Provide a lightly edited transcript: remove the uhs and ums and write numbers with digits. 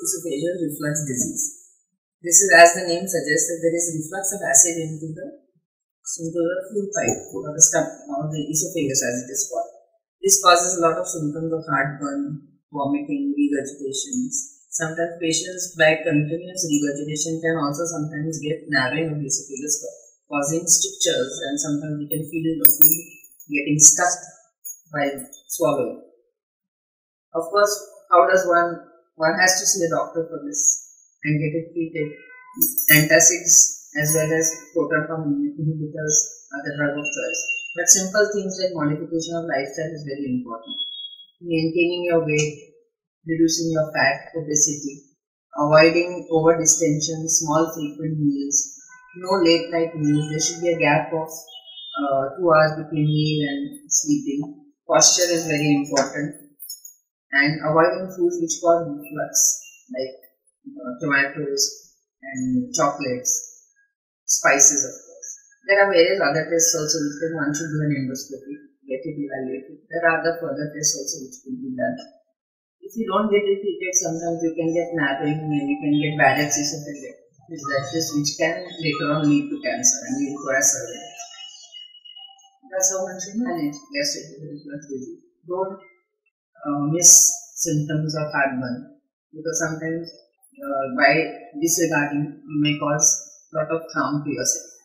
esophageal reflux disease. This is, as the name suggests, that there is reflux of acid into the food pipe or the stomach or the esophagus as it is called. This causes a lot of symptoms of heartburn, vomiting, regurgitations. Sometimes patients by continuous regurgitation can also sometimes get narrowing of the esophagus, causing strictures, and sometimes we can feel the food getting stuck while swallowing. Of course, how does one has to see a doctor for this and get it treated. Antacids as well as proton inhibitors are the drug of choice. But simple things like modification of lifestyle is very important. Maintaining your weight, reducing your fat, obesity, avoiding over distension, small frequent meals, no late night meals. There should be a gap of 2 hours between meal and sleeping. Posture is very important, and avoiding foods which cause reflux like tomatoes and chocolates, spices of course. There are various other tests also which one should do an endoscopy, get it evaluated. There are other further tests also which could be done. If you don't get it treated, sometimes you can get narrowing and you can get Barrett's esophagitis, which can later on lead to cancer and you require surgery. That's how one should manage gastric reflux disease. Don't miss symptoms of heartburn, because sometimes by disregarding you may cause a lot of harm to yourself.